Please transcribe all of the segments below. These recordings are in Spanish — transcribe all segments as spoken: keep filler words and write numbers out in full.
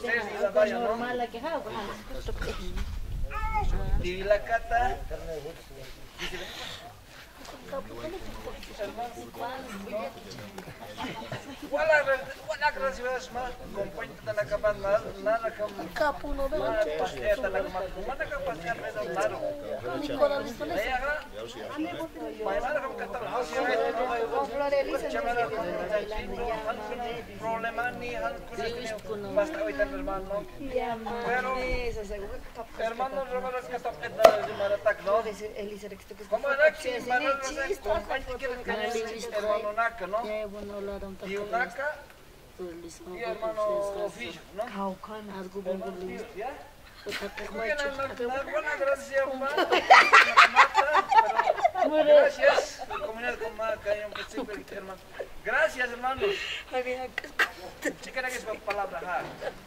normal que hago, y la cata. Wala wala gracias ma compañía tan acaban mal nada como capo no veo pastea tan acaban mana ka pastea pedo claro Nicola listo le Maimana como catal house con Florelisa problema ni han basta ahorita hermano pero hermano Romero que está de Maratak no Elisa que que como era que compañía que hermano Naka no y Naka y hermano Fijo no algo bom ya buena gracias gracias comunidad con Maca y un principio hermano gracias hermanos chica que es palabra ja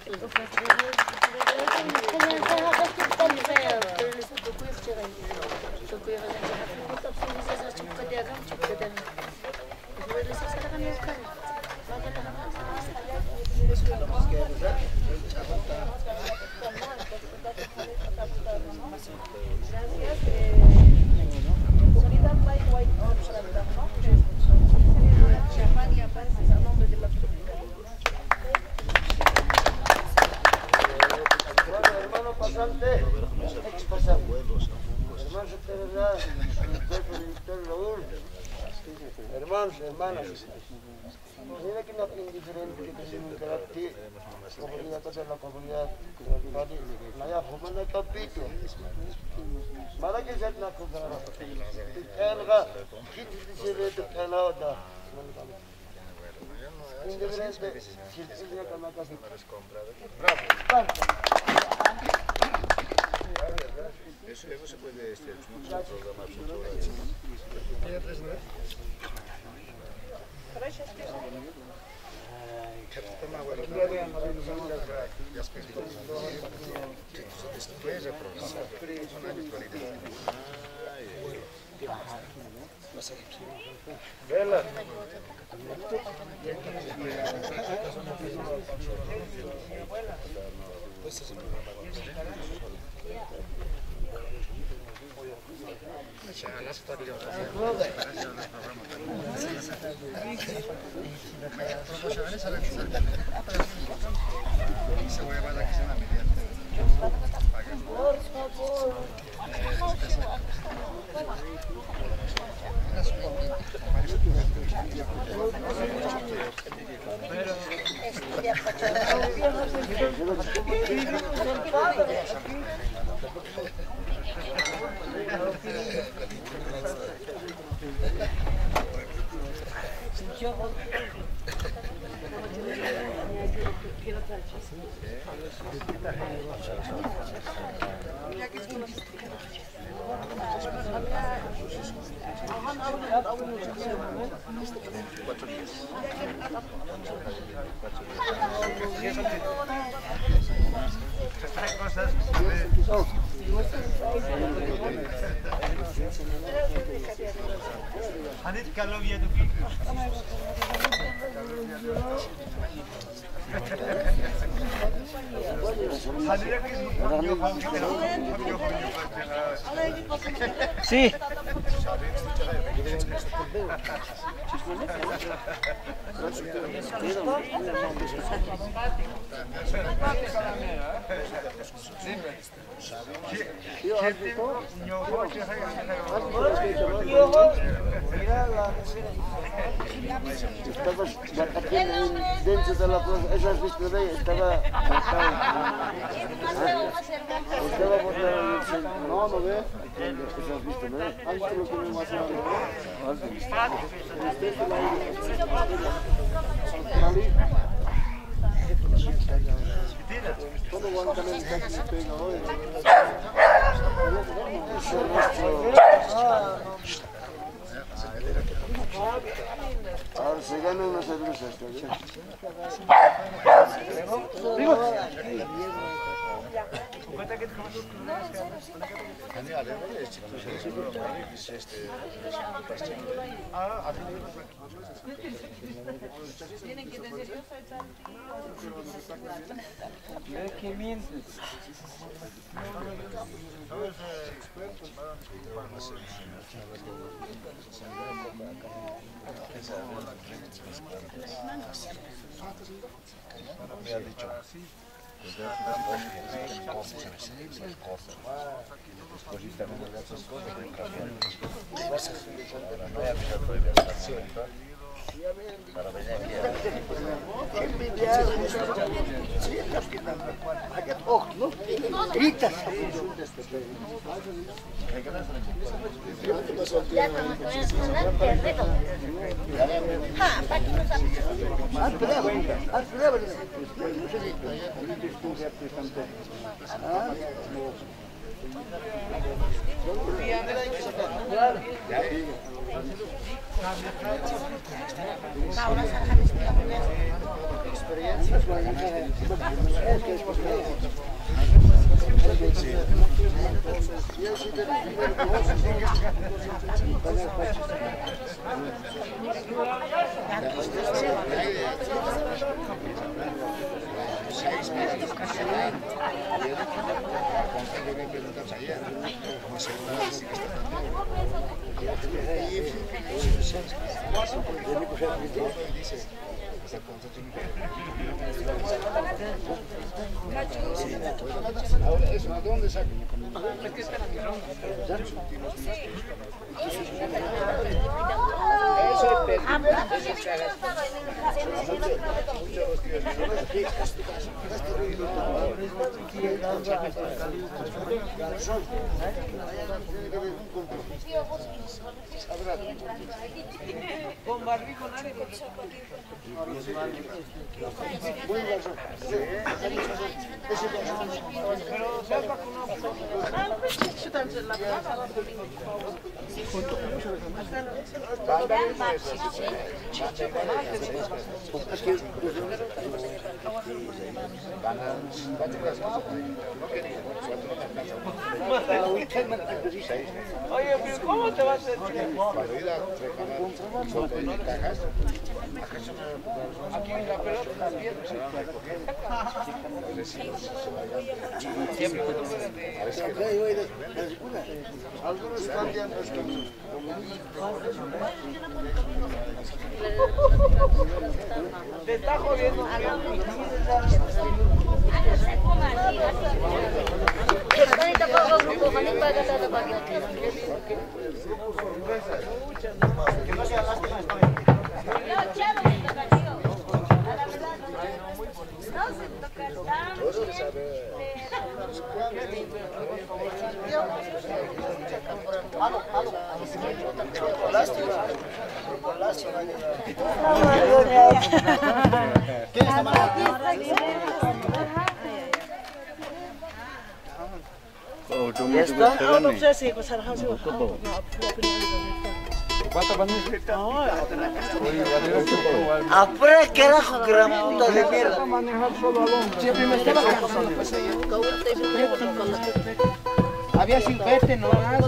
hermano pasante ex pasante hermano secretario hermanos hermanas mira que no indiferente que tenemos que aquí comunidad de la comunidad tadi naya humana capito mala que se na ko gara elga kit se de pelada indiferente silvia kama casi bravo Eso, eso se puede este, programar futuramente. Bela. Por favor. Cuatro días. Cosas. Hanit kalau dia tu. Sí. Estaba aquí dentro de la plaza, ¿esas visto de ahí? Estaba... Estaba por la... No, no ve. ¿Esas visto de ahí? Antes lo que me más ¿Cuándo van a tener que se pega hoy? Ahora se gana una cerveza, ¿está bien? Tienen que decir, yo soy tal tío. ¿Qué mientes? Me han dicho. Después también de otras cosas de para no avisar para venir aquí ahora eso, ¿de dónde sacan? Con barbijo nadie. Pero se ha vacunado. Oye, pero ¿cómo te vas a hacer? Cuando ir a recabar cajas, Aquí en la pelota siempre algunos cambian los caminos. te está jodiendo. ¿Ya está? Afuera, carajo, gran puta de mierda. Siempre me estaba había cincuenta, no más.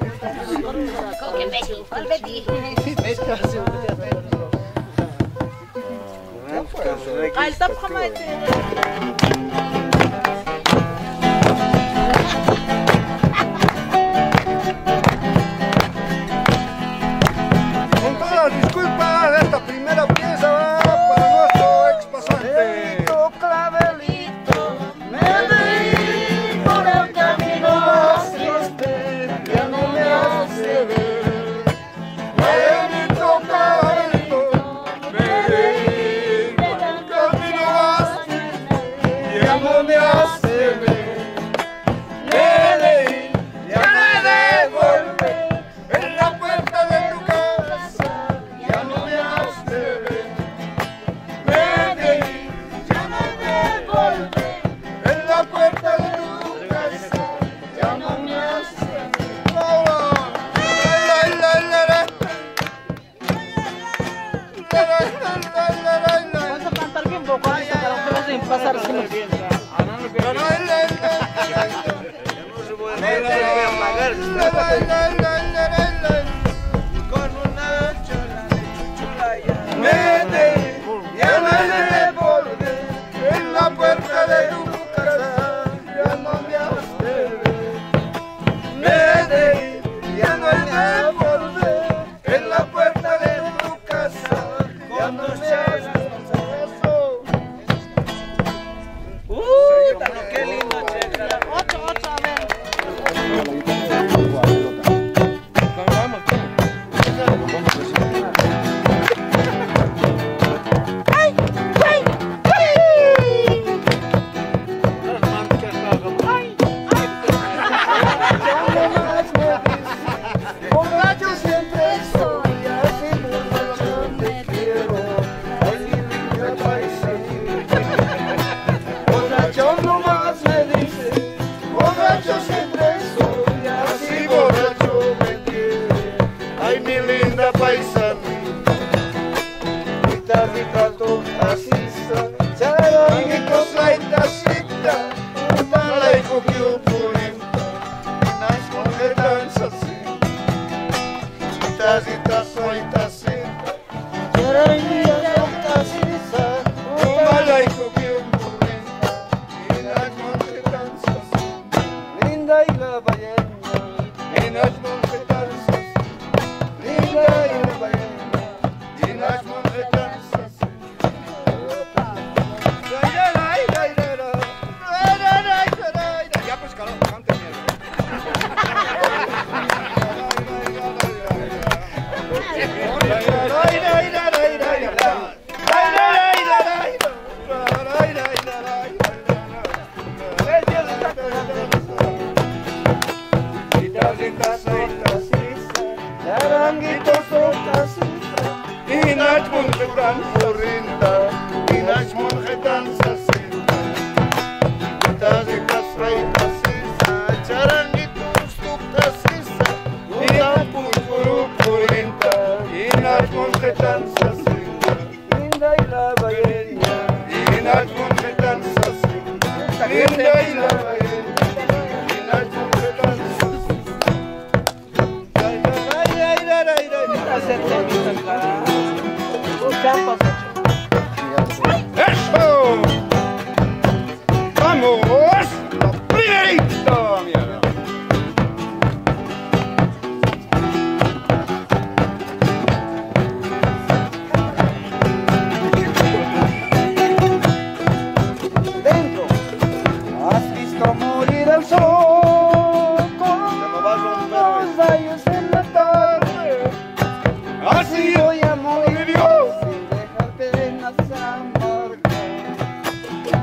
Con todas las disculpas, esta primera pieza va para nuestro ex pasante. Clavelito, me veí por el camino hacia este, ya no me hace ver. Clavelito, clavelito, me veí por el camino hacia ya no me hace ver. Le leí, ya me devuelve en la puerta de tu casa, ya no me hace ver. Le leí, ya me devuelve en la puerta de tu casa, ya no me hace ver. La, la, la, la, la. La, la, la, la, la, la, la. Vas a cantar bien poco, para que no se pasar sin La, la, la, la, la. con una chola chula ya. Me de, ya me devuelve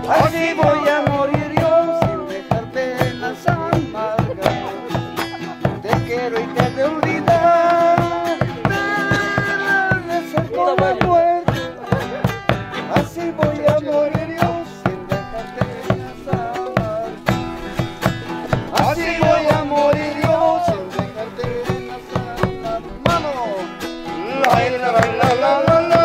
Así voy a morir yo sin dejar penas amargas. Te quiero y te he de olvidar, de ser como la muerte. Así voy a morir yo sin dejar penas amargas. Así voy a morir yo sin dejar penas amargas. Vamos. La la la la la la la.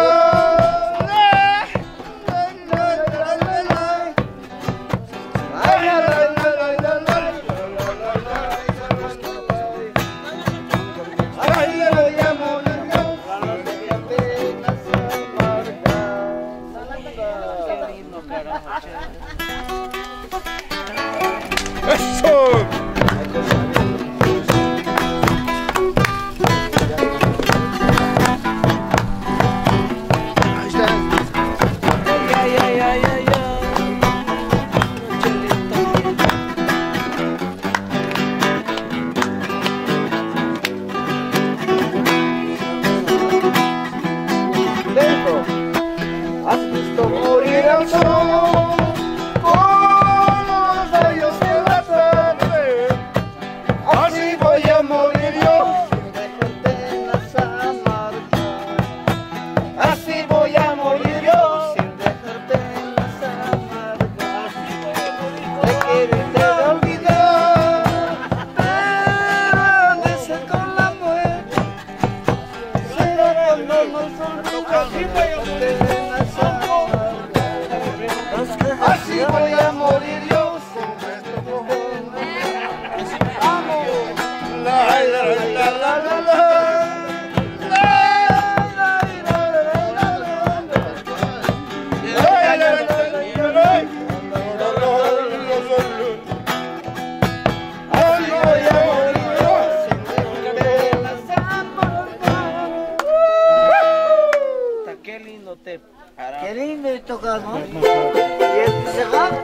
Qué lindo y tocar, ¿no? ¿Y el se va?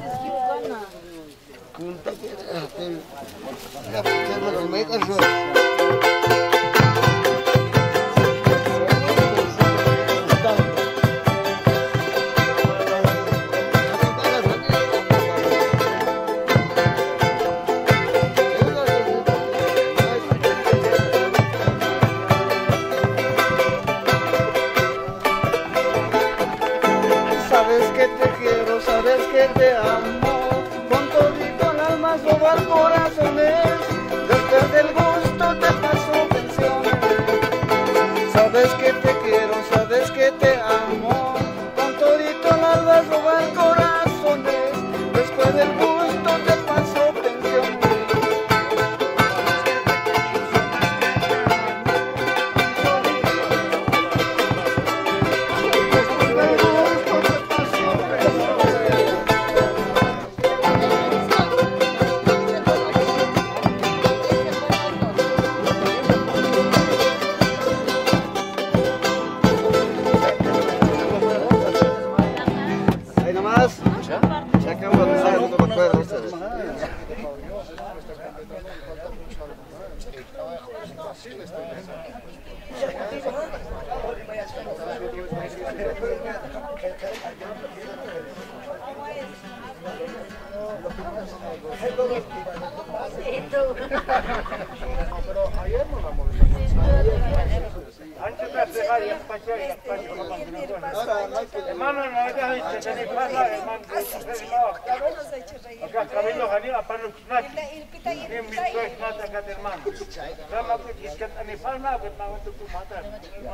Sabes que te quiero, sabes que te amo, con todito el alma sobar corazones, después del gusto te paso pensiones. Sabes que te quiero, sabes que te amo, con todito el alma sobar corazones, después del gusto te paso pensiones. Hermano, no hagas esto, ni pasa, hermano. Acá cabello jalía para los snacks. Ni mi soy snacks acá, hermano. Rama que es que ni pasa, que no te tu matar.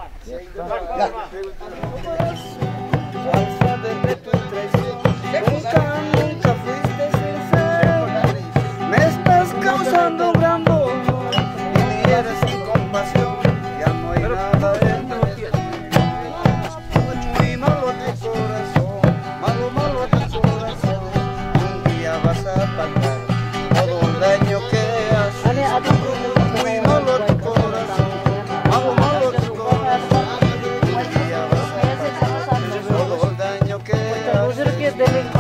De tu traición, nunca, nunca fuiste sincero. Me estás causando gran dolor y eres sin compasión. Ya no hay nada dentro de ti. Muy malo tu corazón, malo, malo tu corazón. Un día vas a pagar todo el daño que haces. Muy malo tu corazón, malo, malo tu corazón. Un día vas a pagar todo el daño que haces.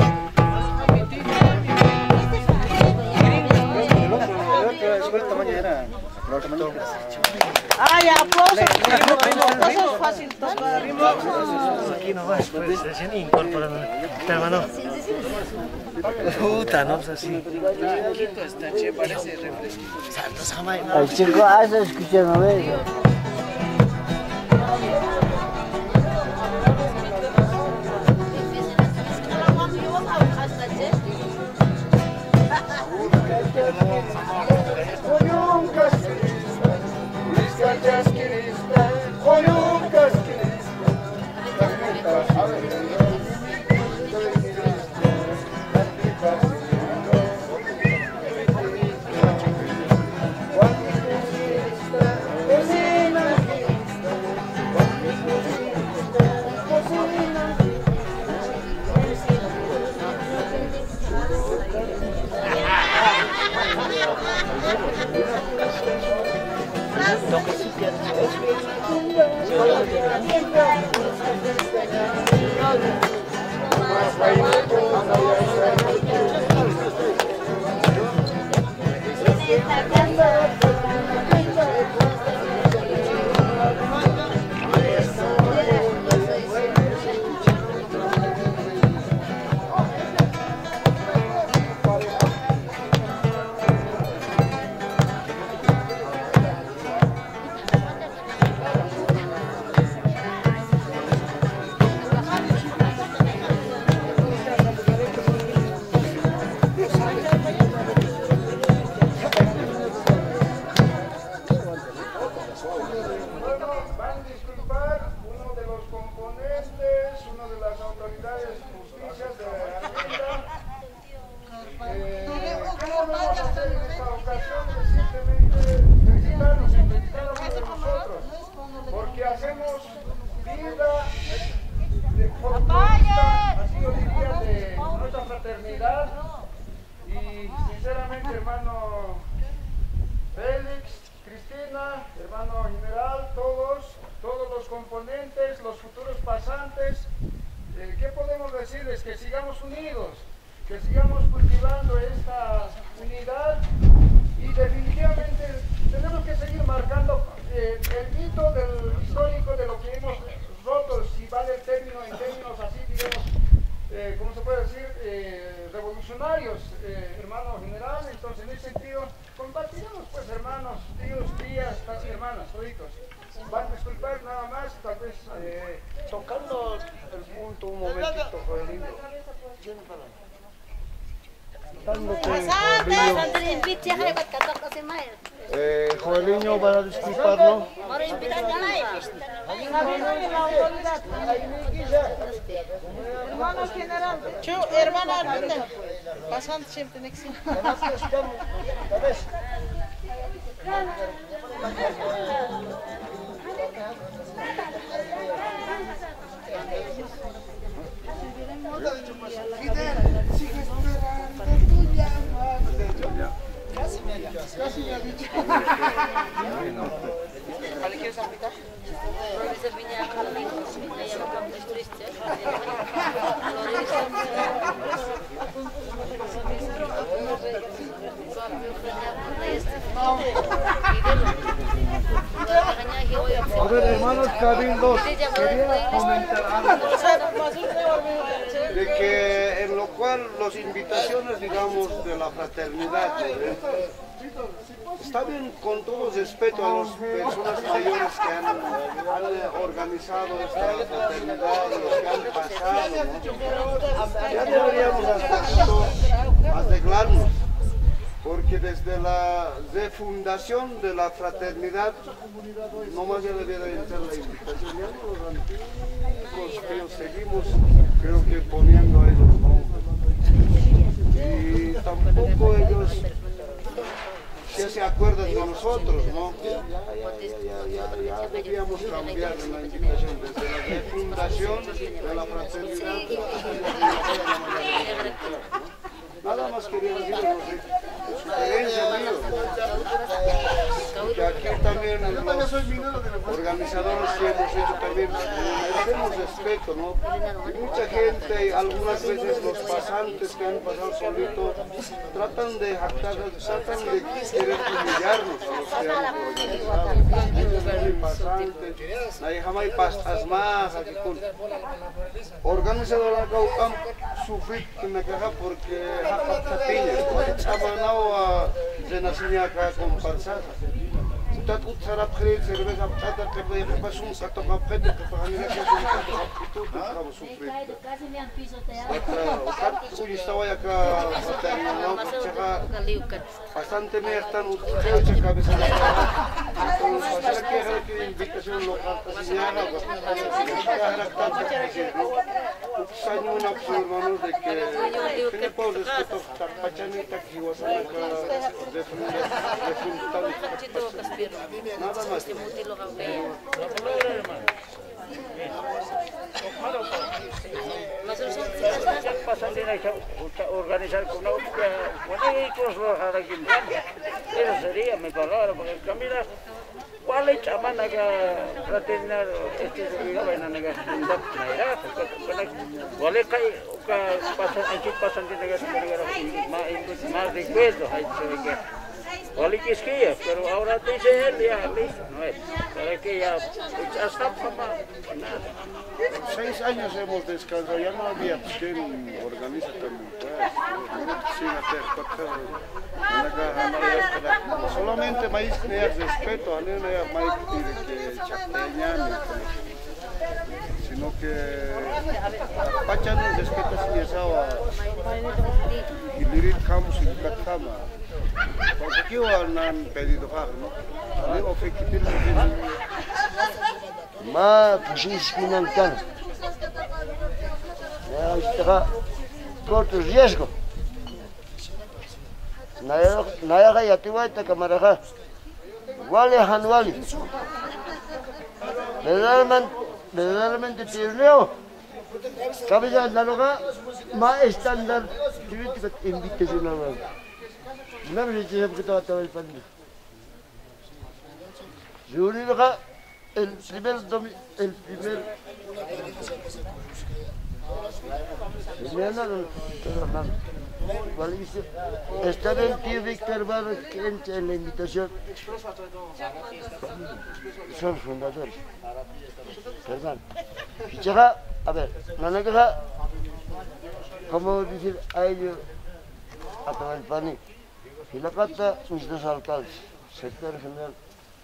Mañana. Ay, aplausos. Aplausos fácil tocar. Aquí nomás, pues, recién incorporando. Hermano. Puta, no, pues así. Ay, chico, ah, se escucha, no ves. Eh, Joeliño van a disculpar, ¿no? Hermano general. Chu, hermana Arminda. Pasando siempre next. Casi me ha dicho. ¿Vale quieres aplicar? Flores viña conmigo, me llamo Campos Triste. A ver, hermanos cabildos, quería comentar algo. De que en lo cual las invitaciones, digamos, de la fraternidad, ¿eh? Está bien, con todo respeto a las personas mayores que han, han organizado esta fraternidad, los que han pasado, ¿no? Ya deberíamos hasta punto arreglarnos, porque desde la refundación de la fraternidad, nomás ya debiera entrar la invitación, ya no los antiguos que ellos seguimos, creo que poniendo ahí los nombres. Y tampoco ellos ya se acuerdan de nosotros, ¿no? Ya, ya, ya, ya, ya, ya debíamos cambiar la invitación desde la refundación de la fraternidad. Nada más quería decir, no sé, experiencia mía, que aquí también organizadores que hemos hecho también, merecemos respeto, ¿no? Y mucha gente, algunas veces los pasantes que han pasado solitos, tratan de jactar, tratan de querer humillarnos a los que han organizado. Pasantes, nadie jamás pastas más, aquí con organizador la Caucam, sufrir que me caja porque jacta tapiña, chamanao a renacimiento acá comparsada. Utat utsara pkhre cerveza pkhata que puede pasar un sato kapkhete que para mí es un sato kapkhito para sufrir. Casi me han pisoteado. Utat uy estaba acá no bastante me están ustedes cabeza. Entonces para que haga que invitación local asignada pues para tanta gente. Saño una hermanos de que tiene por respeto tapachanita que was acá de de nada más. Organizar con eso sería mi palabra, porque Camila, ¿cuál es chamana que fraternidad este se va a negar? ¿Cuál es que pasan aquí pasan de negar más más recuerdos hay que Wali Kiskia, pero ahora dice él ya listo, no es. Para que ya hasta papá. Seis años hemos descansado, ya no había quien organiza también. Solamente maíz que respeto, a mí no hay maíz que chapeñan, sino que pachan respeto sin esa y lirit camus y catama. Porque qué han pedido ¿no? Yo ofrecí ما فيش فينا نكان يا اشتغى كورت ريسكو نايا نايا غاية توايتا كمرخا والي هنوالي بدرمن بدرمن تتيرنيو كابيزا نالوغا ما استاندر تريد انفيتيشن نالوغا نعم نجيب كتاب تاويل فني جوني بقى el primer domi el primer está el tío Víctor Barros en la invitación son fundadores perdón llega a ver no le queda como decir a ellos a tomar el pan y la carta mis dos alcaldes secretario general.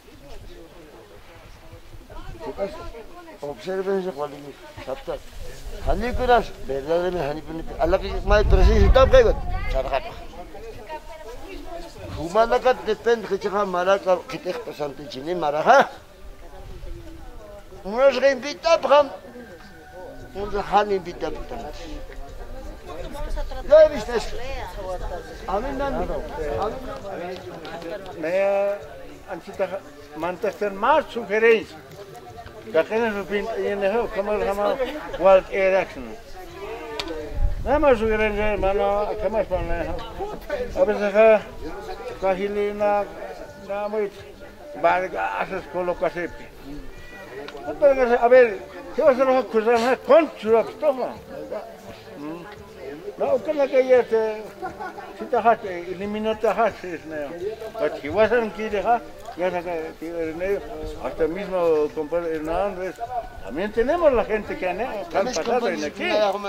Observen ese cual es captar. Hani kuras, verdaderamente hani pun. Allah que mai presisi tak kaibat. Carakat. Humana kat depend ketika maraka kita pesantren sini maraka. Munas invita pram. Munas hani invita pram. Ya viste. Amin nan. Naya antita mantener más sugerencias. Dat kennen we in de hulp, kom maar gaan wild air action. Nee, maar zo erin zijn, maar nou, ik kan maar van leggen. Hebben ze ge, kan jullie na, na moet, waar ik als colocatie. Dat ben ik, a ver, je was er nog een kussen, hè, control, toch maar. Nou, ook kan ik je het, zit er hard, elimineert er hard, is nou. Wat je was er een keer, hè. Ya hasta el mismo compadre Hernández, también tenemos la gente que han, que han pasado en aquí.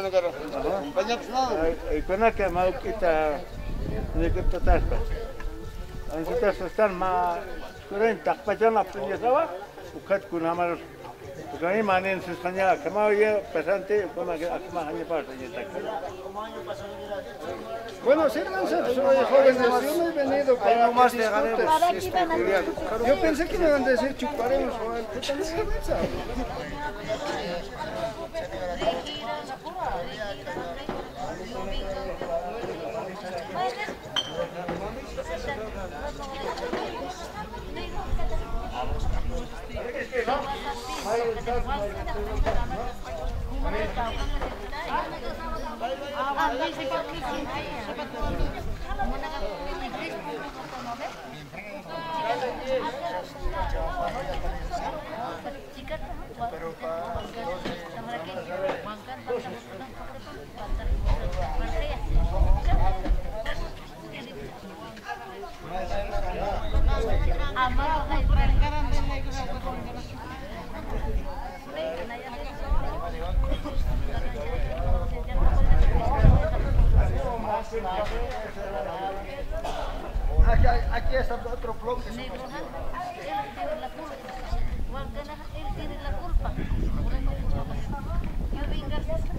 Y con la que me quita de que tratas. Nosotros están más cuarenta, pasan la princesa, ukat con amar, porque a mí me han enseñado que me oye pasante, como que aquí me han pasado y está. Bueno, sírvanse, soy jóvenes, yo no he venido para que más disfruten. Yo pensé que me iban a decir chuparemos o algo, puta no cerveza. Aquí, aquí está otro bloque. Él tiene la culpa. Guarda, él tiene la culpa. Yo venga a hacer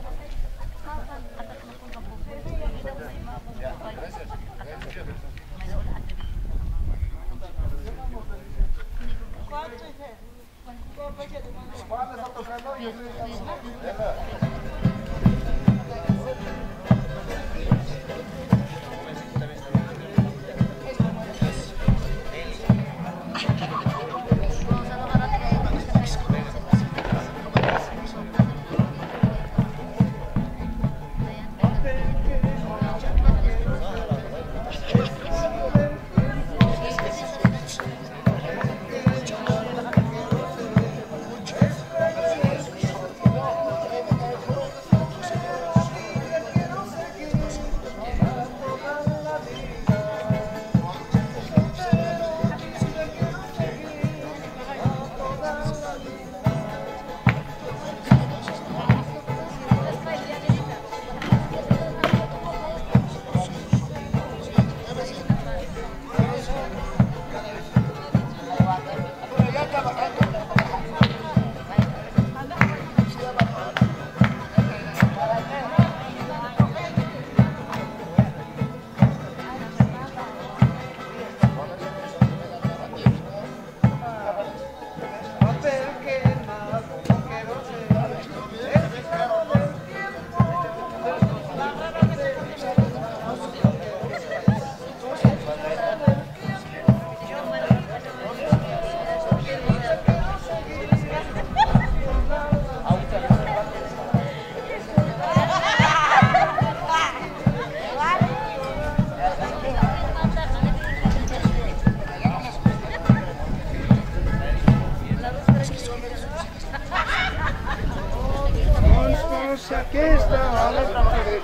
Aquí está la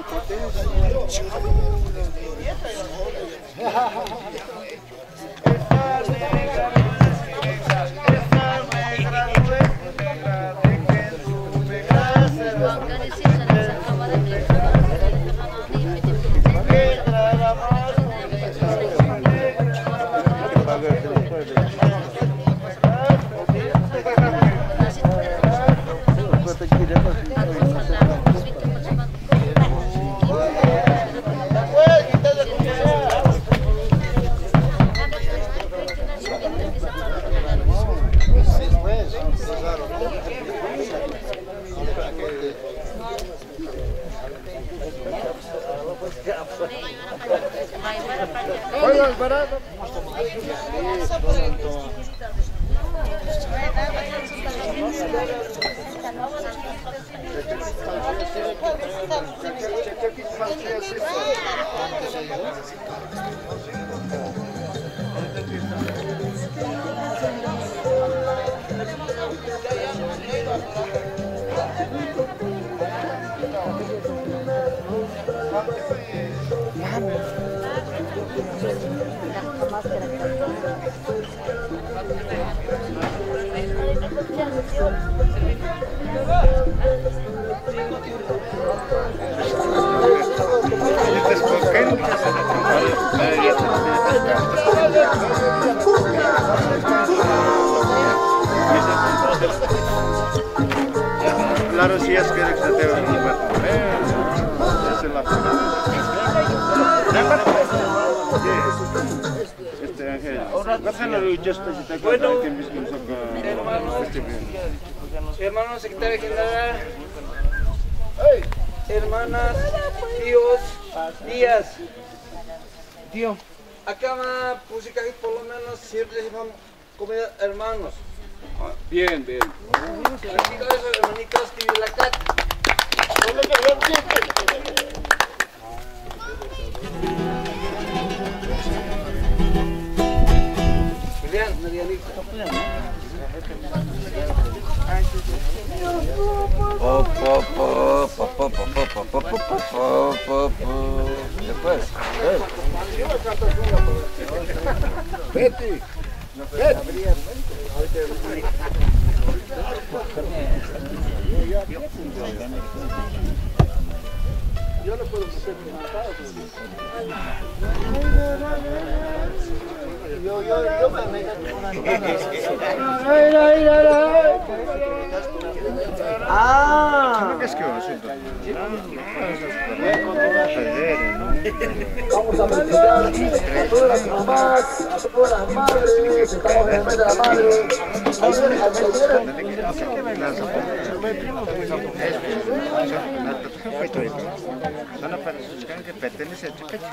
Claro, si es que el extranjero no va a comer. Esa es la forma. Este Ángel. Bueno, hermano, hermano secretario general, hermanas, tíos, tías, tío, acá me puse que por lo menos siempre se van comida hermanos. Bien, bien. Felicito a esos hermanitos que viven acá. Después. Betty. Betty. Yo no puedo hacer Yo, yo, yo me meto con Ah. Es que va a ser. Vamos a felicitar a todas las mamás, a todas las madres, estamos en el mes de la madre. Ayer, Sana para sus que pertenece a Chicachi.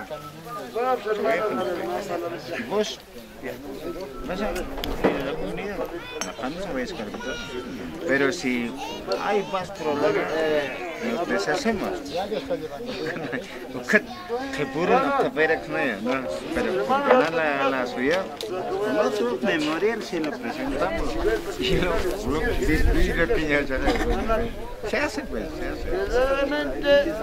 Vos, vas a la comunidad, no voy a escarbar. Pero si hay más problemas, los deshacemos. Que puro no te verás, no, pero ganar la, la suya, nosotros memorial si lo presentamos y lo se hace pues, se hace. Verdaderamente,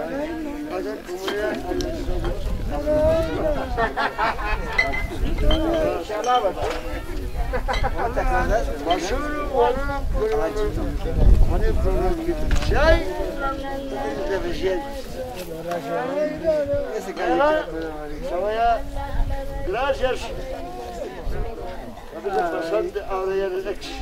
gracias. Bastante ahora ya el ex.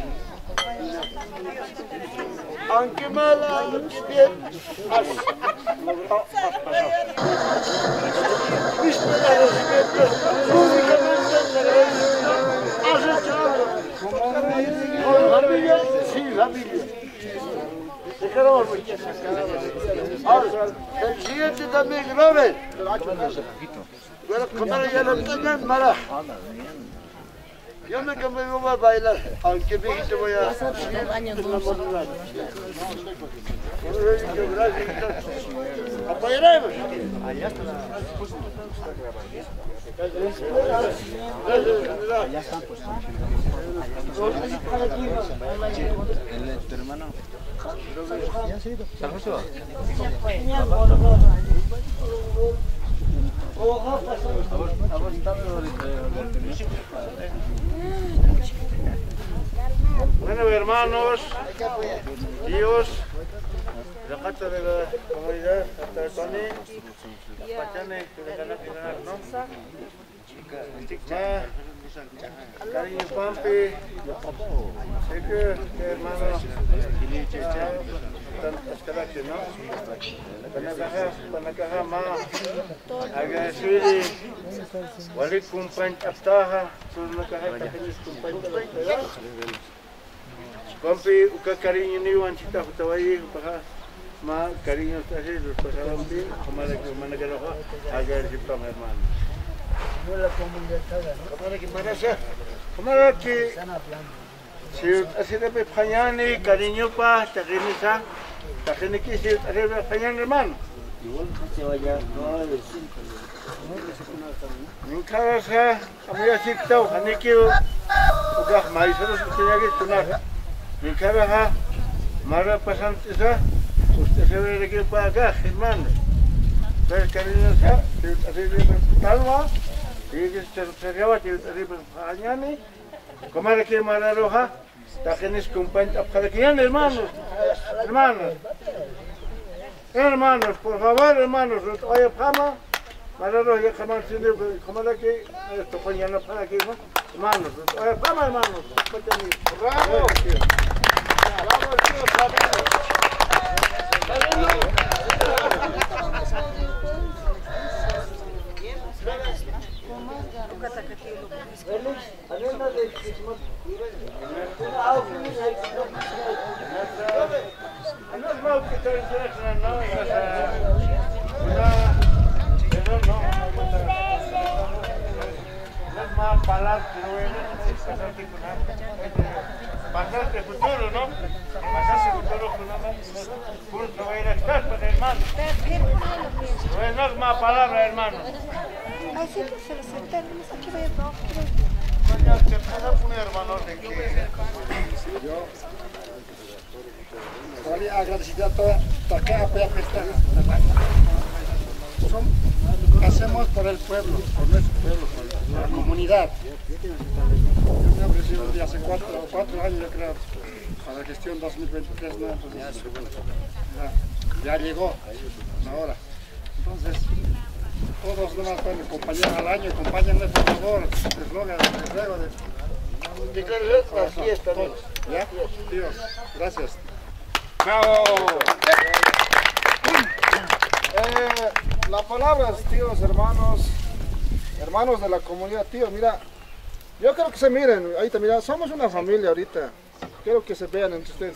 Aunque mal, aunque bien, has logrado, has pasado. Viste la residencia, únicamente has hecho algo. Con familia, sí, familia. Te queremos mucho. Ahora, el siguiente también, Robert. Bueno, como ya no tengan mala. Yo me cambié a bailar, aunque viejito voy a seguir enamorado. Apoyaremos. Ya están pues. Tu hermano. ¿Ya se ha ido? ¿Se ha Bueno, hermanos, tíos, la casa de la comunidad, hasta el Tony, la Pachane, que le gana que ganar, ¿no? Cariño Pampi, sé que hermano, tantas caracteres, ¿no? Panakaha, panakaha ma, agresiri, walik kumpan aptaha, sunakaha takinis kumpan aptaha. Pampi, uka cariño ni wan chita hutawayi, uka ma cariño tahi, los pasarampi, kamala que managaloha, agresiri pam hermano. Kamala que manasa, kamala que si así de pañani, cariño pa, takinisa. La gente que se arriba pañan hermano. Nunca vas a amiga sitao, aniquio, o que mais solo se tenía que tomar. Nunca vas a mara pasante esa, usted se ve que para acá, hermano. Pero cariño esa, se arriba talma, y que se arriba que arriba pañani, como era que mara roja. Tajenes compañeros, hermanos, hermanos, hermanos, por favor, hermanos, oye, Pama, para los que jamás se dio, como la que esto ponía para aquí, ¿no? Hermanos, oye, Pama, hermanos, bravo, bravo, Bastante futuro, ¿no? Bastante futuro con una curso va a ir a estar con hermano. No es más palabra, hermano. Así que se lo sentan, no sé qué voy a mira, te puedo poner, hermano, de que yo estoy agradecido a toda acá, a hacemos por el pueblo, por nuestro pueblo, por la comunidad. Yo me he ofrecido desde hace cuatro, cuatro años, yo creo, para la gestión dos mil veintitrés, ¿no? Entonces, ya, ya llegó la hora. Entonces, todos nomás pueden acompañar al año, acompáñenme por favor, les ruego, les ruego de... Así es también. ¿Ya? Dios, gracias. ¡Bravo! Eh, la palabra, tíos, hermanos, hermanos de la comunidad, tíos, mira, yo creo que se miren, ahorita, mira, somos una familia ahorita, quiero que se vean entre ustedes.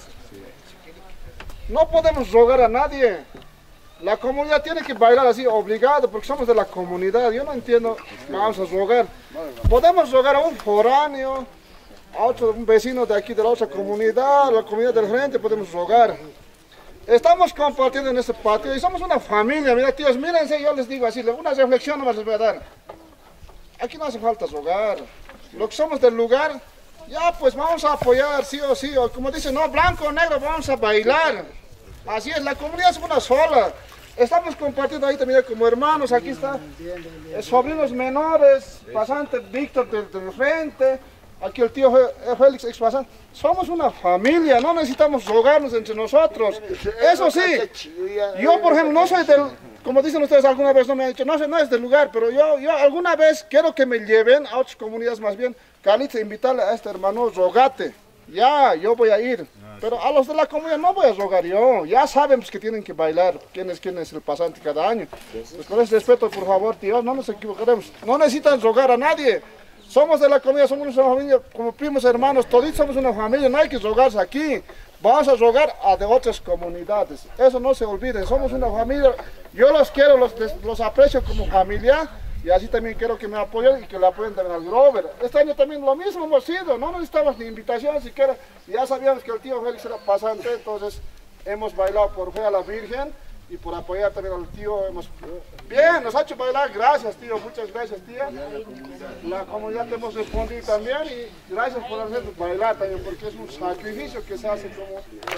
No podemos rogar a nadie, la comunidad tiene que bailar así, obligado, porque somos de la comunidad, yo no entiendo, vamos a rogar. Podemos rogar a un foráneo, a otro un vecino de aquí de la otra comunidad, la comunidad del frente, podemos rogar. Estamos compartiendo en este patio y somos una familia, mira tíos, mírense, yo les digo así, una reflexión nomás les voy a dar. Aquí no hace falta rogar, lo que somos del lugar, ya pues vamos a apoyar sí o sí, o como dicen, no, blanco o negro, vamos a bailar. Así es, la comunidad es una sola. Estamos compartiendo ahí también como hermanos, aquí está, eh, sobrinos menores, pasante Víctor del, del frente, aquí el tío Félix, ex pasante. Somos una familia, no necesitamos rogarnos entre nosotros. Eso sí, yo por ejemplo no soy del, como dicen ustedes alguna vez, no me han dicho, no sé, no es del lugar, pero yo, yo alguna vez quiero que me lleven a otras comunidades más bien, Calice, invitarle a este hermano, rogate. Ya, yo voy a ir, pero a los de la comunidad no voy a rogar yo, ya saben pues, que tienen que bailar, quién es, quién es el pasante cada año. Pues con ese respeto, por favor, tíos, no nos equivocaremos, no necesitan rogar a nadie. Somos de la comunidad, somos una familia, como primos hermanos, toditos somos una familia, no hay que rogarse aquí. Vamos a rogar a de otras comunidades, eso no se olviden, somos una familia, yo los quiero, los, los aprecio como familia. Y así también quiero que me apoyen y que le apoyen también al Grover. Este año también lo mismo hemos sido, no necesitamos ni invitación siquiera. Ya sabíamos que el tío Félix era pasante, entonces hemos bailado por fe a la Virgen y por apoyar también al tío. Hemos... Bien, nos ha hecho bailar, gracias tío, muchas gracias tía. La comunidad te hemos respondido también y gracias por hacernos bailar también, porque es un sacrificio que se hace como...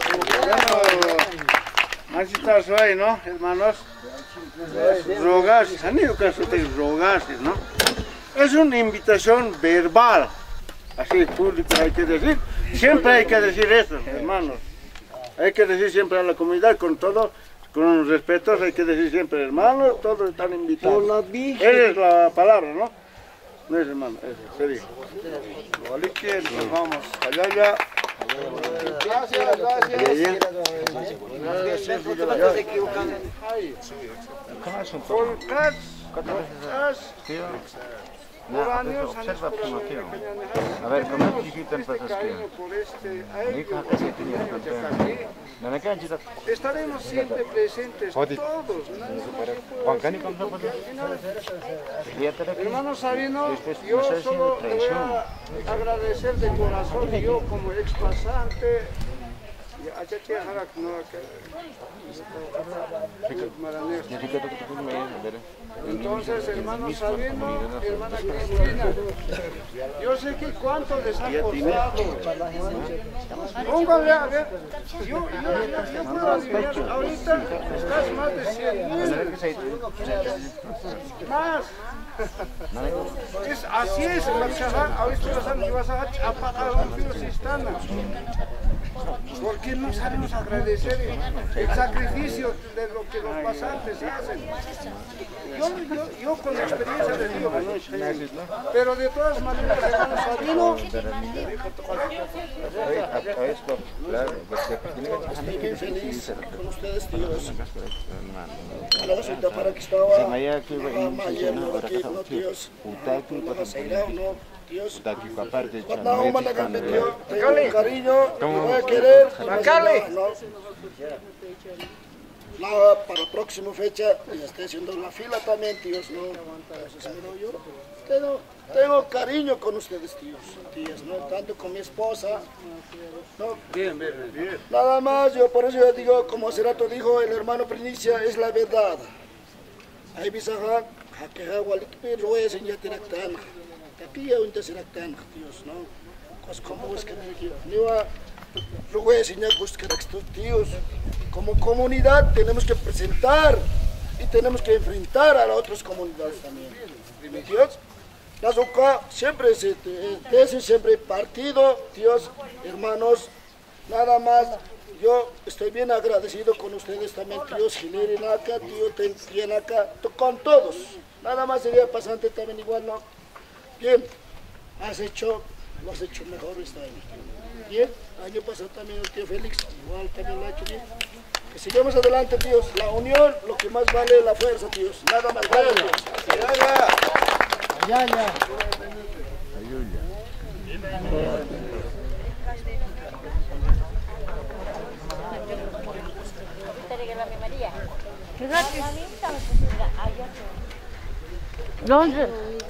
como... Así está suave, ¿no, hermanos? Rogarse, han ido que ustedes rogarse, ¿no? Es una invitación verbal, así público hay que decir. Siempre hay que decir eso, hermanos. Hay que decir siempre a la comunidad, con todo, con los respetos, hay que decir siempre, hermanos, todos están invitados. Esa es la palabra, ¿no? No es hermano, eso sería. Vale que nos vamos allá, allá. Gracias, gracias. Observa tu motivo. A ver, ¿cómo dijiste en Estaremos siempre presentes todos. Hermano Sabino, yo solo te voy a agradecer de corazón, yo como ex pasante. Entonces, hermano Sabino, hermana Cristina, yo sé que cuánto les ha costado. Póngale a ver, yo, yo, yo, yo puedo adivinar, ahorita estás más de cien mil. Más. Es, así es, ahorita vas a pagar un filo sistema. Porque no sabemos agradecer el sacrificio de lo que los pasantes hacen. Yo, yo, yo con la experiencia de Dios, pero de todas maneras, hermano Sabino, estoy feliz con ustedes, tíos. Gracias para que estaba ayer, no, aquí, no, tíos. No, Dios, cuando uno me tengo cariño, te voy a querer, no, no, para la próxima fecha ya estoy haciendo la fila también, tíos, no, pero yo tengo, tengo cariño con ustedes, tíos, tías, no, tanto con mi esposa, no, bien, bien, bien, nada más, yo por eso yo digo, como Cerato dijo, el hermano Primicia es la verdad, ahí bisa ha, ha que ha walik pero es en yatiractana. Aquí ya un tercer actán, tíos, ¿no? Pues como es que me quiero. Lo voy a enseñar a buscar a estos tíos. Como comunidad tenemos que presentar y tenemos que enfrentar a las otras comunidades también. Tíos, las O C A siempre se dicen siempre partido, tíos, hermanos, nada más. Yo estoy bien agradecido con ustedes también, tíos Gileri acá, tío Tien acá, con todos. Nada más sería pasante también igual, ¿no? Bien, has hecho, lo has hecho mejor este año. Bien, año pasado también el tío Félix, igual también lo ha hecho bien. Que sigamos adelante, tíos. La unión, lo que más vale es la fuerza, tíos. Nada más vale, tíos. Ya, ya. ¿Dónde?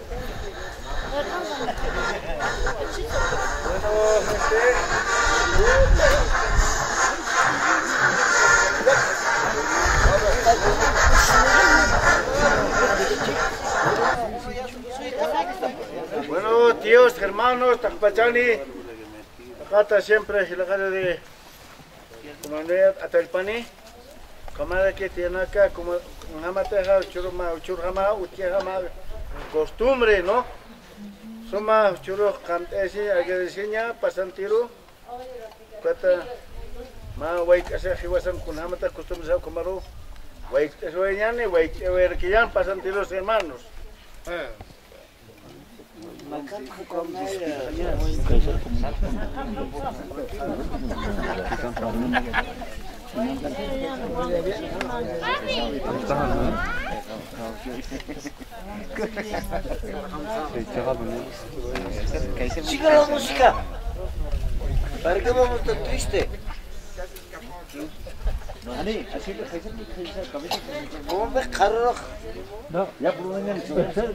Bueno, tíos, hermanos, Tajpachani, acá está siempre la cara de Comandante Atalpani, Comandante que tiene acá, como Hamateja, Churma, Churjama, Utiajama, costumbre, ¿no? Soma, Churro, Cantesi, Agadesiña, Pasantiro, Cata, Ma, Wait, Asa, Hiwasan, Kunhamata, costumbre, Comaro, Wait, eso es Yane, Wait, Everquian, Pasantiros hermanos. Siga la música. ¿Para qué vamos tan triste? ¿Cómo ves, carro? No, ya por lo menos.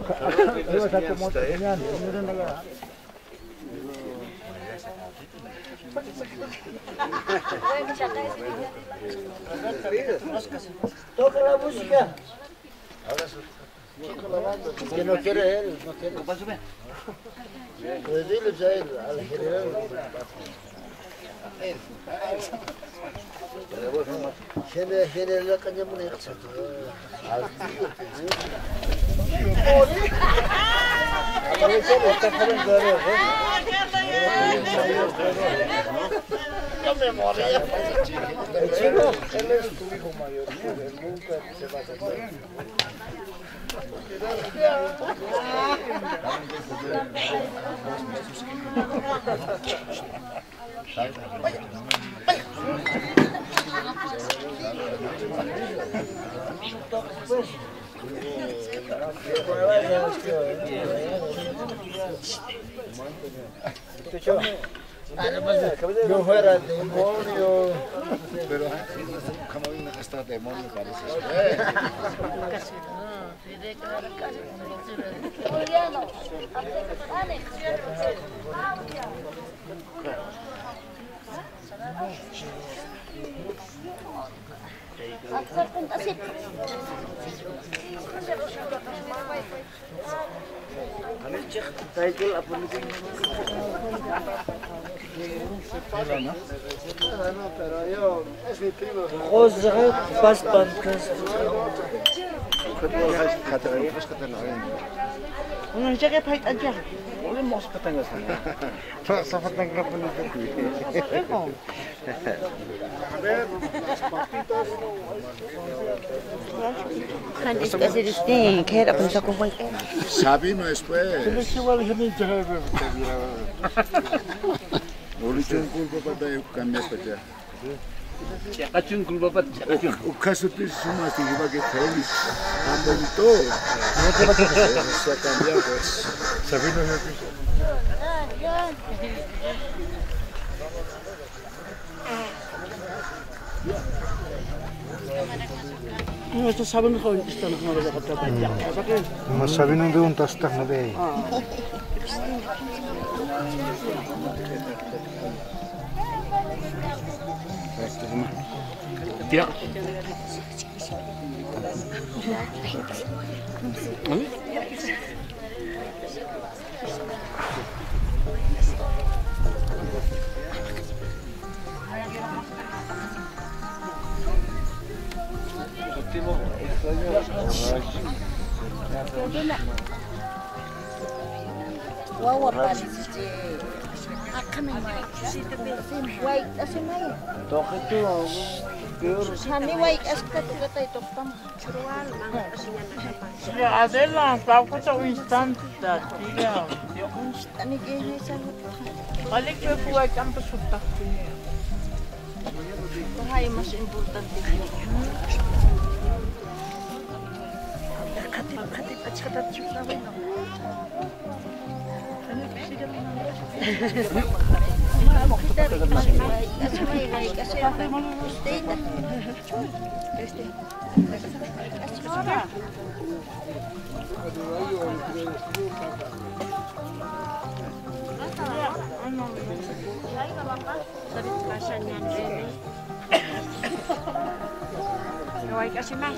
Toca la música. Que no quiere él, no quiere. Pues diles a él, al general. General, general, la caña muy excelente. Al tío. A ver, ¿cómo está frente a él? Yo me moría. El chico, él es tu hijo mayor. Él nunca se va a casar. Yo fuera demonio. Pero como viene hasta demonio parece. Pero yo, es mi primo. José Paspantas. Una jaga pahit aja. Boleh mau sepetang nggak sih? Tak sepetang berapa nih? Kan es que se distingue, que era pensar con cualquier. Sabino después. Terus igual ini jaga. Boleh cungkul pada yuk kami saja. Siapa cungkul bapak? Siapa cungkul? Ukasuti semua sih sebagai Felix. Ambil itu. Saya cambiar pues. Sabino ya. Ito sabi ko gusto na ko dapat dapat. Bakit? Mas sabi nung doon tas tak na bay. Tidak. Wawa parece acá me mai. Wait, así mai. Toque tú. Hani wait, aska kata itu tam. Churuan mang asinya na. Ya adela, aku tak instant dah. Tiga. Ani kene sa. Balik ke buat campus sudah. Hai mas importante. Kati kati kata chuta bueno. Kasih mai.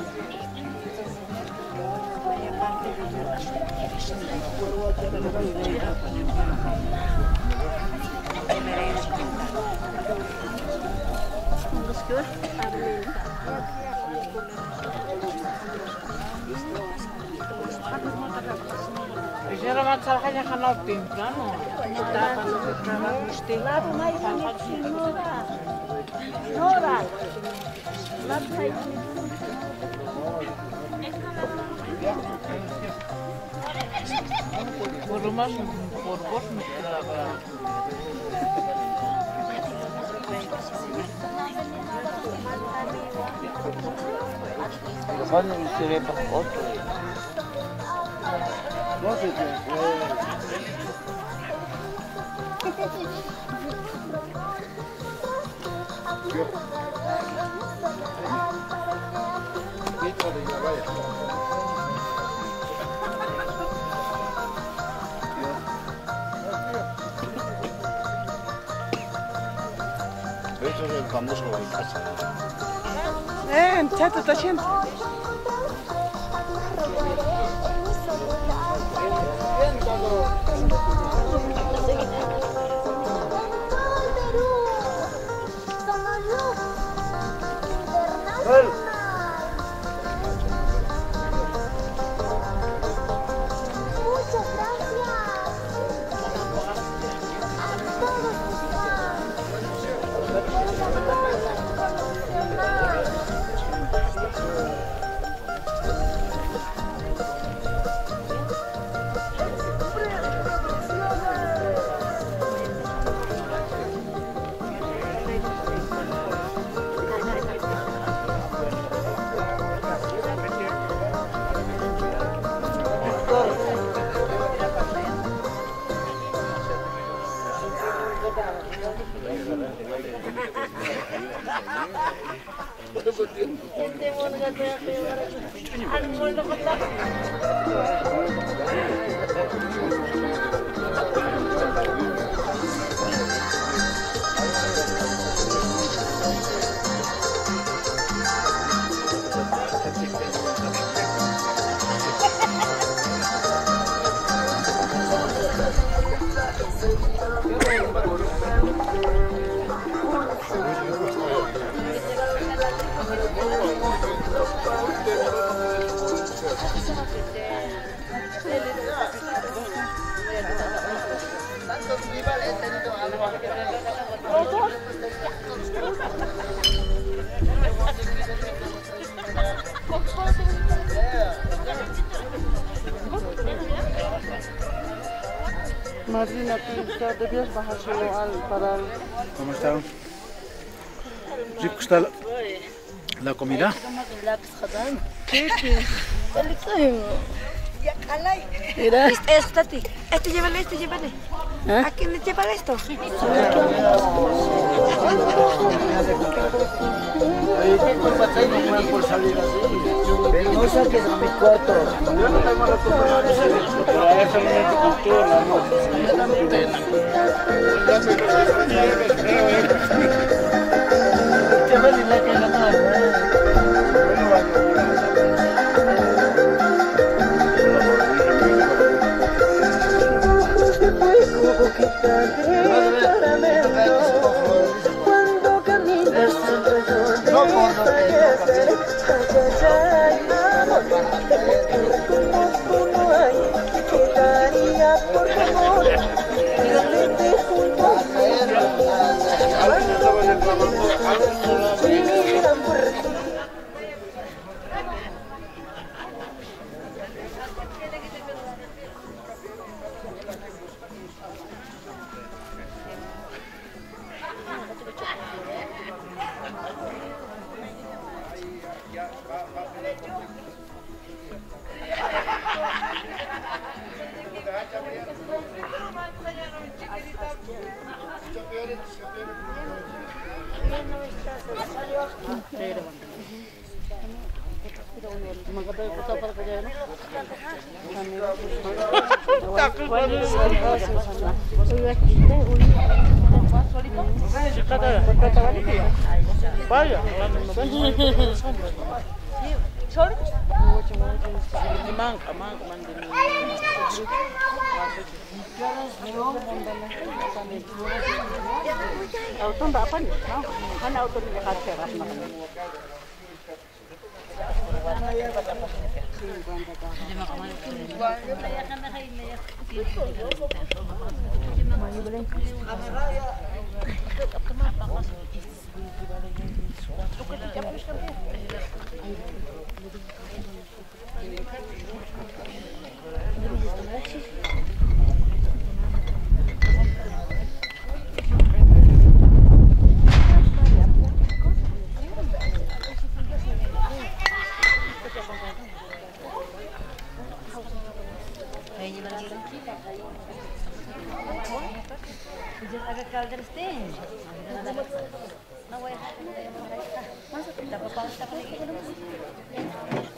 Era masalahnya kan optim kan? Kita akan berjalan mesti. Lalu mai Nora. Nora. Lalu por lo más por vos me quedaba. Lo van a hacer para otro. No sé qué. Eso es el famoso Waikasi. Eh, chato está haciendo. Marina, tú debías bajárselo al para el... ¿Cómo está? ¿Rico está la, la comida? Sí, sí. Mira. Este, este, este, llévale, este, llévale. ¿A quién le lleva esto? Por salir así. No saques a mi cuarto. Yo no tengo la cultura. Pero a eso no es cultura, Cuando caminas siempre yo te fallecer, ay, ay, ay, amor, te conozco Vaya, sorry. Manca, manca, mandin. Auto berapa nih? Kan auto di Jakarta makan. Agak kalder sting. Nawai. Masuk kita ke pasar.